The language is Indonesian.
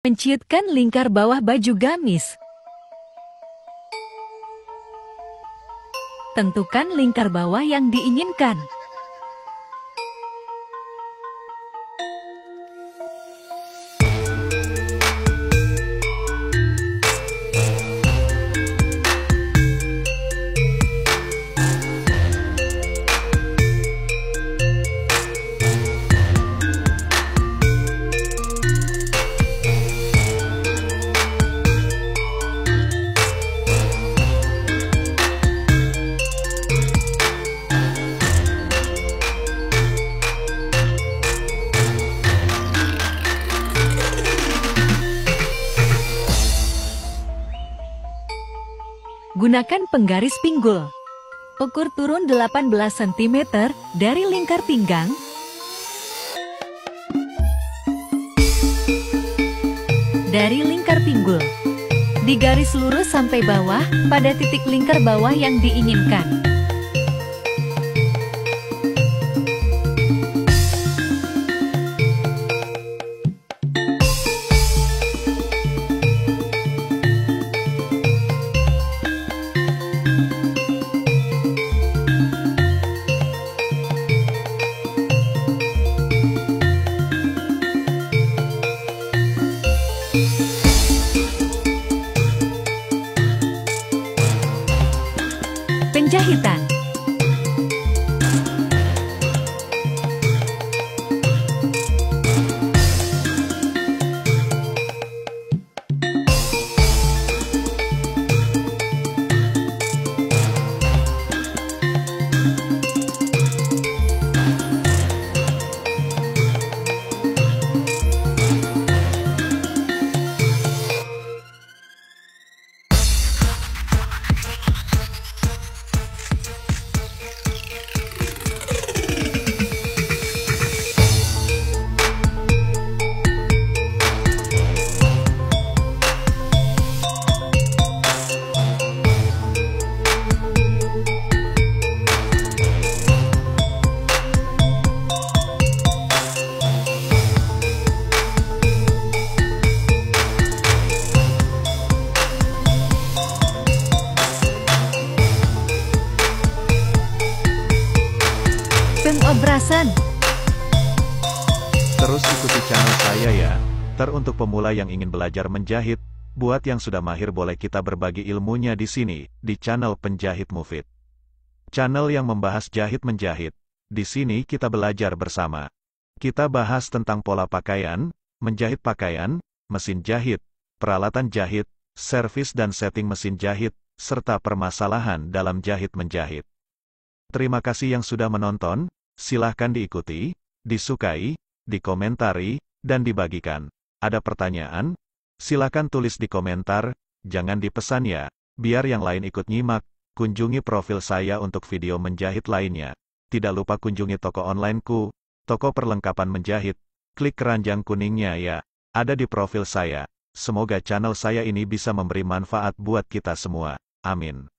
Penciutkan lingkar bawah baju gamis. Tentukan lingkar bawah yang diinginkan. Gunakan penggaris pinggul. Ukur turun 18 cm dari lingkar pinggang. Dari lingkar pinggul. Digaris lurus sampai bawah pada titik lingkar bawah yang diinginkan. Penjahitan. Pengobrasan. Terus ikuti channel saya ya. Teruntuk pemula yang ingin belajar menjahit, buat yang sudah mahir boleh kita berbagi ilmunya di sini, di channel Penjahit Mufid. Channel yang membahas jahit menjahit. Di sini kita belajar bersama. Kita bahas tentang pola pakaian, menjahit pakaian, mesin jahit, peralatan jahit, servis dan setting mesin jahit, serta permasalahan dalam jahit menjahit. Terima kasih yang sudah menonton, silahkan diikuti, disukai, dikomentari, dan dibagikan. Ada pertanyaan? Silahkan tulis di komentar, jangan dipesan ya, biar yang lain ikut nyimak. Kunjungi profil saya untuk video menjahit lainnya. Tidak lupa kunjungi toko onlineku, toko perlengkapan menjahit, klik keranjang kuningnya ya, ada di profil saya. Semoga channel saya ini bisa memberi manfaat buat kita semua. Amin.